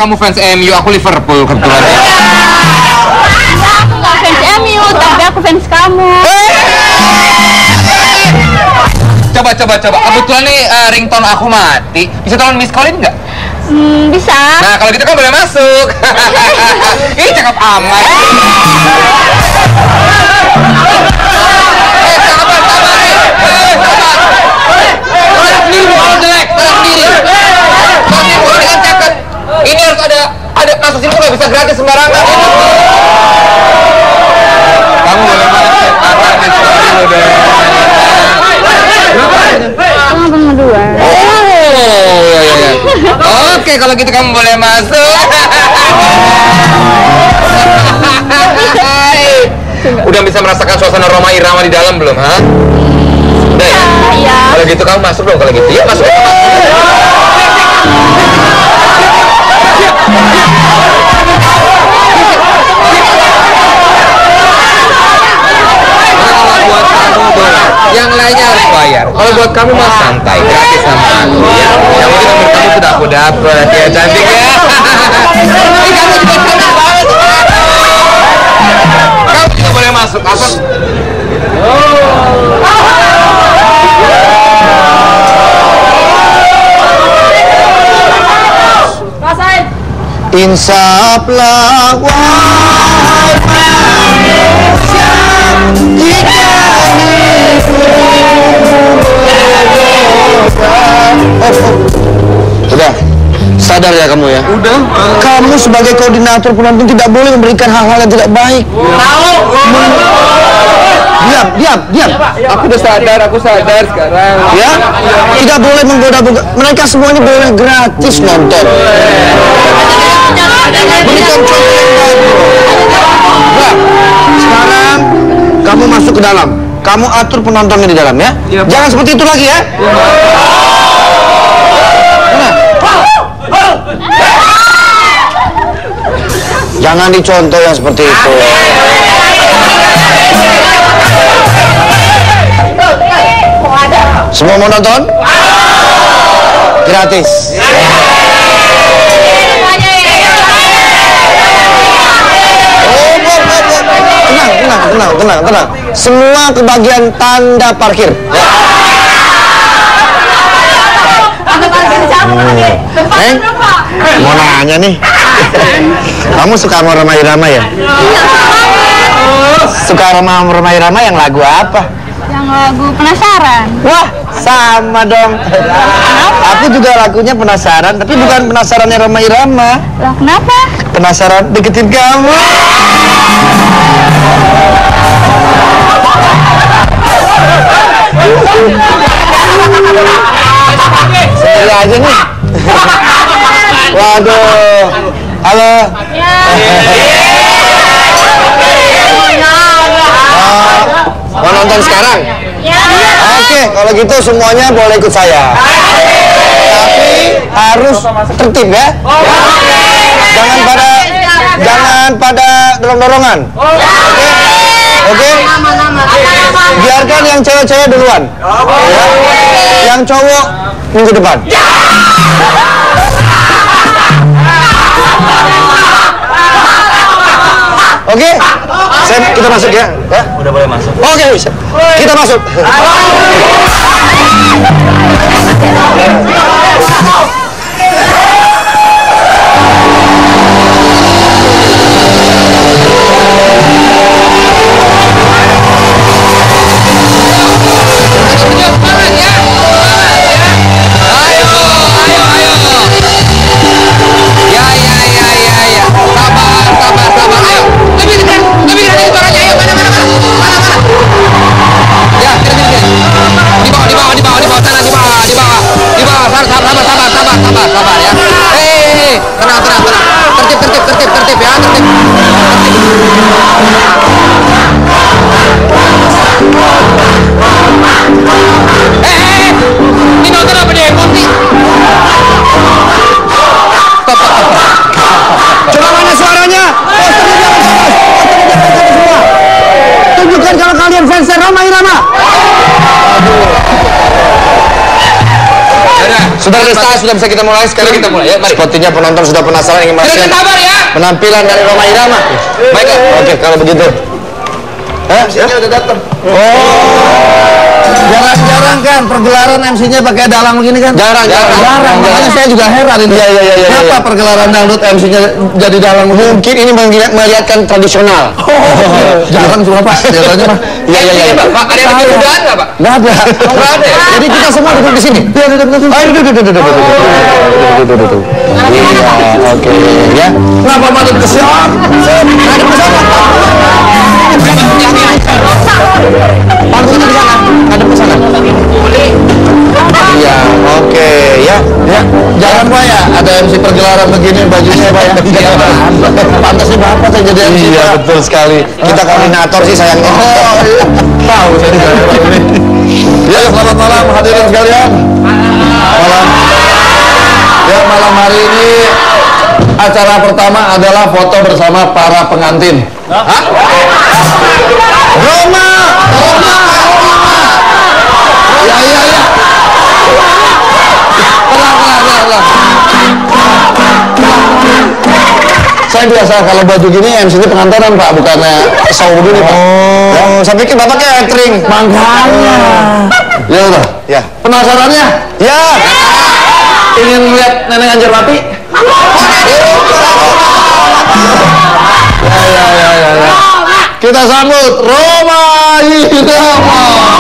kamu fans MU, aku Liverpool kebetulan. Aku nggak fans MU, tapi aku fans kamu. Coba. Kebetulan nih ringtone aku mati. Bisa tolong miss call-in nggak? Bisa. Nah, kalau gitu kan boleh masuk. Ih, cakep amat. Ini harus ada kasus ini nggak bisa gratis sembarangan. Kamu boleh masuk. Abang dua. Oh, iya. Oke, kalau gitu kamu boleh masuk. Udah bisa merasakan suasana Roma Irama di dalam belum, ha? Udah ya? Iya. Kalau gitu kamu masuk dong, kalau gitu. Ya, masuk. Yang lainnya harus bayar. Kalau buat kamu mah santai, gratis sama aku ya. Yang penting nomor kamu sudah aku dapet ya, cantik ya. Kamu juga cantik banget. Kamu juga boleh masuk. Asal. Insaflah wahai manusia, jika Udah, sadar ya kamu ya? Udah. Kamu sebagai koordinator penonton tidak boleh memberikan hal-hal yang tidak baik. Diam. Aku udah sadar, aku sadar sekarang. Ya? Tidak boleh menggoda-goda. Mereka semuanya boleh gratis nonton. Berikan contoh yang baik. Nah, sekarang kamu masuk ke dalam. Kamu atur penontonnya di dalam ya. Jangan seperti itu lagi ya. Jangan dicontoh yang seperti itu. Semua mau nonton? Gratis. Tenang. Semua kebagian tanda parkir. Mau nanya nih. Kamu suka sama Roma Irama ya? Suka sama Roma Irama yang lagu apa? Yang lagu Penasaran. Wah, sama dong. Aku juga lagunya Penasaran, tapi bukan penasarannya Roma Irama. Lah kenapa? Penasaran deketin kamu. Sendiri aja nih. Waduh. Halo. Mau nonton sekarang? Oke, kalau gitu semuanya boleh ikut saya. Tapi harus tertib ya. Jangan pada dorong-dorongan. Oke? Biarkan yang cewek-cewek duluan. Ya. Yang cowok minggu depan. Oke? Kita masuk ya? Udah boleh masuk. Oke, bisa. Kita masuk. sudah bisa kita mulai sekarang. Kita mulai ya, mari. Sepertinya penonton sudah penasaran ingin Tidak merasakan sabar ya. penampilan dari Rhoma Irama. Baiklah. Oke, kalau begitu. MC-nya udah datang. Jarang-jarang kan pergelaran MC-nya pakai dalang begini kan? Jarang. Makanya saya juga heran ini. Iya. Kenapa pergelaran dangdut MC-nya jadi dalang? Mungkin ini melihatkan tradisional. Jarang cuma Pak. Biasanya Pak. Iya. Pak, ada yang lebih mudahan nggak Pak? Nggak ada. Nggak ada ya? Jadi kita semua duduk di sini. Ayo duduk. Iya, oke ya. Kenapa madep ke sana? Madep ke sana. Panggungnya di sana. Madep ke sana. Iya, oke ya. Jangan Pak ya, ada MC pergelaran begini bajunya Pak ya. Iya, pantasnya Bapak saya jadi MC. Iya, betul sekali. Kita koordinator sih sayangnya. Tahu saya juga ini. Ya, selamat malam hadirin sekalian. Malam hari ini acara pertama adalah foto bersama para pengantin. Rhoma. Ya. Tenang. Saya biasa kalau baju gini MC-nya pengantaran Pak, bukannya show begini Pak. Saya pikir Bapak catering. Makanya. Ya udah. Ya. Penasarannya? Ya. Ingin melihat nenek Anjarwati? Ya. Kita sambut Rhoma Irama.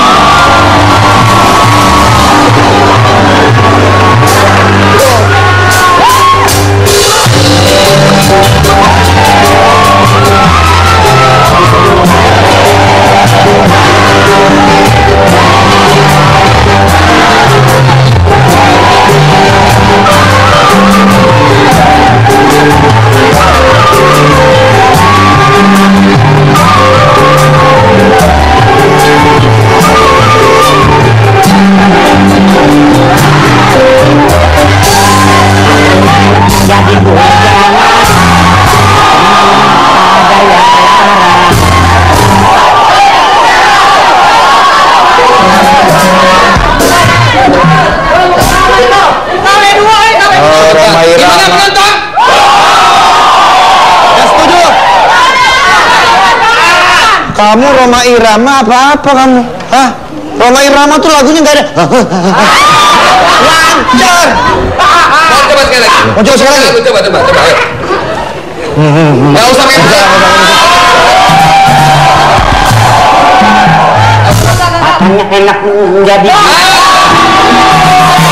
Kamu Rhoma Irama apa kamu? Hah? Rhoma Irama tuh lagunya nggak ada. Lancar. Mau coba sekali lagi. Coba. Ayo. Nggak usah main. Katanya enak menjadi.